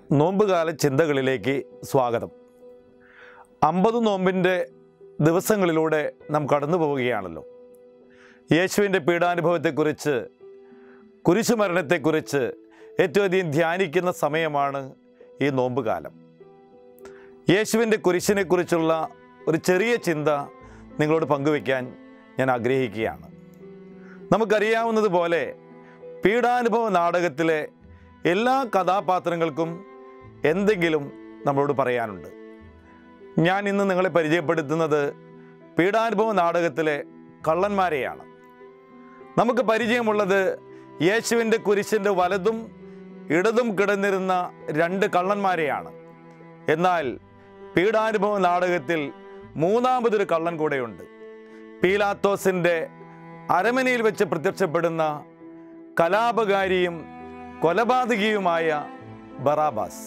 നോമ്പുകാല ചിന്തകളിലേക്ക് സ്വാഗതം. 50 നോമ്പിൻ്റെ ദിവസങ്ങളിലൂടെ നാം കടന്നു പോവുകയാണല്ലോ. യേശുവിൻ്റെ പീഡാനുഭവത്തെക്കുറിച്ച്, കുരിശുമരണത്തെക്കുറിച്ച് ഏറ്റവും അധികം ധ്യാനിക്കുന്ന സമയമാണ് ഈ നോമ്പുകാലം. യേശുവിൻ്റെ കുരിശിനെക്കുറിച്ചുള്ള ഒരു ചെറിയ ചിന്ത നിങ്ങളോട് പങ്കുവയ്ക്കാൻ ഞാൻ ആഗ്രഹിക്കുകയാണ്. നമുക്കറിയാവുന്നതുപോലെ പീഡാനുഭവ നാടകത്തിലെ എല്ലാ കഥാപാത്രങ്ങൾക്കും എന്തെങ്കിലും നമ്മളോട് പറയാനുണ്ട്. ഞാൻ ഇന്ന് നിങ്ങളെ പരിചയപ്പെടുത്തുന്നത് പീഡാനുഭവ നാടകത്തിലെ കള്ളന്മാരെയാണ്. നമുക്ക് പരിചയമുള്ളത് യേശുവിൻ്റെ കുരിശിൻ്റെ വലതും ഇടതും കിടന്നിരുന്ന 2 കള്ളന്മാരെയാണ്. എന്നാൽ പീഡാനുഭവ നാടകത്തിൽ മൂന്നാമതൊരു കള്ളൻ കൂടെയുണ്ട്. പീലാത്തോസിൻ്റെ അരമനയിൽ വെച്ച് പ്രത്യക്ഷപ്പെടുന്ന കലാപകാരിയും കൊലപാതകിയുമായ ബറാബാസ്.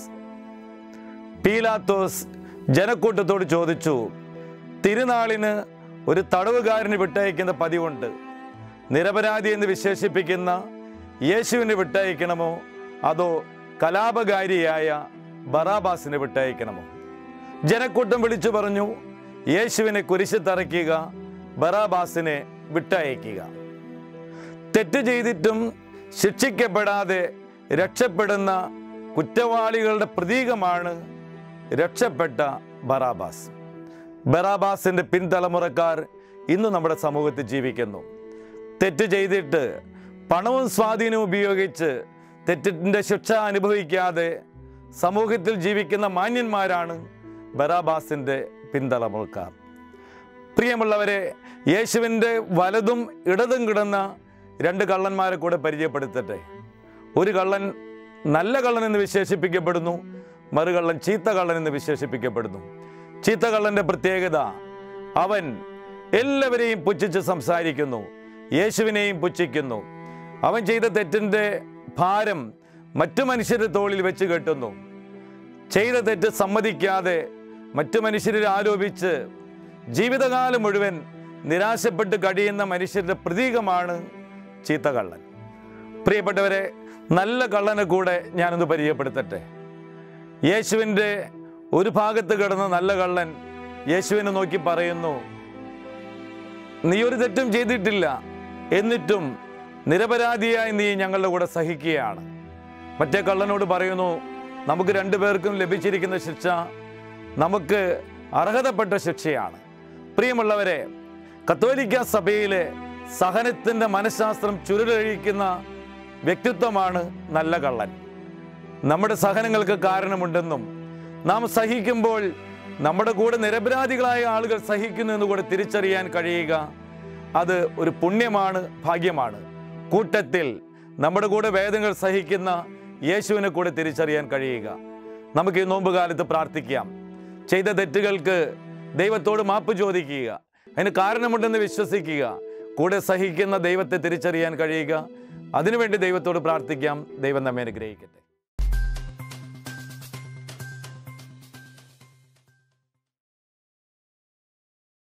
പീലാത്തോസ് ജനക്കൂട്ടത്തോട് ചോദിച്ചു, തിരുനാളിന് ഒരു തടവുകാരന് വിട്ടയക്കുന്ന പതിവുണ്ട്. നിരപരാധി എന്ന് വിശേഷിപ്പിക്കുന്ന യേശുവിനെ വിട്ടയക്കണമോ അതോ കലാപകാരിയായ ബറാബാസിനെ വിട്ടയക്കണമോ? ജനക്കൂട്ടം വിളിച്ചു പറഞ്ഞു, യേശുവിനെ കുരിശിൽ തറയ്ക്കുക, ബറാബാസിനെ വിട്ടയക്കുക. തെറ്റ് ചെയ്തിട്ടും ശിക്ഷിക്കപ്പെടാതെ രക്ഷപ്പെടുന്ന കുറ്റവാളികളുടെ പ്രതീകമാണ് രക്ഷപ്പെട്ട ബറാബാസ്. ബറാബാസിൻ്റെ പിൻതലമുറക്കാർ ഇന്ന് നമ്മുടെ സമൂഹത്തിൽ ജീവിക്കുന്നു. തെറ്റ് ചെയ്തിട്ട് പണവും സ്വാധീനവും ഉപയോഗിച്ച് തെറ്റിൻ്റെ ശിക്ഷ അനുഭവിക്കാതെ സമൂഹത്തിൽ ജീവിക്കുന്ന മാന്യന്മാരാണ് ബറാബാസിൻ്റെ പിൻതലമുറക്കാർ. പ്രിയമുള്ളവരെ, യേശുവിൻ്റെ വലതും ഇടതും കിടന്ന 2 കള്ളന്മാരെ കൂടെ പരിചയപ്പെടുത്തട്ടെ. ഒരു കള്ളൻ നല്ല കള്ളൻ എന്ന് വിശേഷിപ്പിക്കപ്പെടുന്നു, മറുകള്ളൻ ചീത്ത കള്ളൻ എന്ന് വിശേഷിപ്പിക്കപ്പെടുന്നു. ചീത്ത കള്ളൻ്റെ പ്രത്യേകത, അവൻ എല്ലാവരെയും പുച്ഛിച്ച് സംസാരിക്കുന്നു, യേശുവിനെയും പുച്ഛിക്കുന്നു. അവൻ ചെയ്ത തെറ്റിൻ്റെ ഭാരം മറ്റു മനുഷ്യരുടെ തോളിൽ വെച്ച് കെട്ടുന്നു. ചെയ്ത തെറ്റ് സമ്മതിക്കാതെ മറ്റു മനുഷ്യരെ ആരോപിച്ച് ജീവിതകാലം മുഴുവൻ നിരാശപ്പെട്ട് കഴിയുന്ന മനുഷ്യരുടെ പ്രതീകമാണ് ചീത്ത കള്ളൻ. പ്രിയപ്പെട്ടവരെ, നല്ല കള്ളനെ കൂടെ ഞാനൊന്ന് പരിചയപ്പെടുത്തട്ടെ. യേശുവിൻ്റെ ഒരു ഭാഗത്ത് കിടന്ന നല്ല കള്ളൻ യേശുവിനെ നോക്കി പറയുന്നു, നീ ഒരു തെറ്റും ചെയ്തിട്ടില്ല, എന്നിട്ടും നിരപരാധിയായി നീ ഞങ്ങളുടെ കൂടെ സഹിക്കുകയാണ്. മറ്റേ കള്ളനോട് പറയുന്നു, നമുക്ക് 2 പേർക്കും ലഭിച്ചിരിക്കുന്ന ശിക്ഷ നമുക്ക് അർഹതപ്പെട്ട ശിക്ഷയാണ്. പ്രിയമുള്ളവരെ, കത്തോലിക്ക സഭയിലെ സഹനത്തിൻ്റെ മനഃശാസ്ത്രം ചുരുളഴിക്കുന്ന വ്യക്തിത്വമാണ് നല്ല കള്ളൻ. നമ്മുടെ സഹനങ്ങൾക്ക് കാരണമുണ്ടെന്നും നാം സഹിക്കുമ്പോൾ നമ്മുടെ കൂടെ നിരപരാധികളായ ആളുകൾ സഹിക്കുന്നു എന്ന് കൂടെ തിരിച്ചറിയാൻ കഴിയുക, അത് ഒരു പുണ്യമാണ്, ഭാഗ്യമാണ്. കൂട്ടത്തിൽ നമ്മുടെ കൂടെ വേദനകൾ സഹിക്കുന്ന യേശുവിനെ കൂടെ തിരിച്ചറിയാൻ കഴിയുക. നമുക്ക് ഈ നോമ്പുകാലത്ത് പ്രാർത്ഥിക്കാം. ചെയ്ത തെറ്റുകൾക്ക് ദൈവത്തോട് മാപ്പ് ചോദിക്കുക, അതിന് കാരണമുണ്ടെന്ന് വിശ്വസിക്കുക, കൂടെ സഹിക്കുന്ന ദൈവത്തെ തിരിച്ചറിയാൻ കഴിയുക. അതിനുവേണ്ടി ദൈവത്തോട് പ്രാർത്ഥിക്കാം. ദൈവം നമ്മെ അനുഗ്രഹിക്കട്ടെ.